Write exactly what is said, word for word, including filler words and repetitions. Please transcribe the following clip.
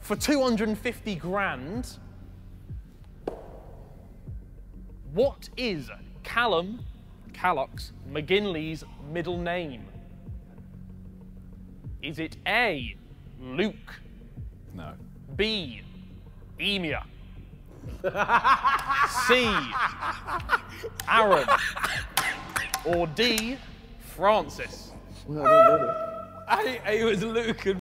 For two hundred and fifty grand, what is Callum Callox McGinley's middle name? Is it A, Luke? No. B, Emir? C, Aaron? Or D, Francis? I, it was Luke and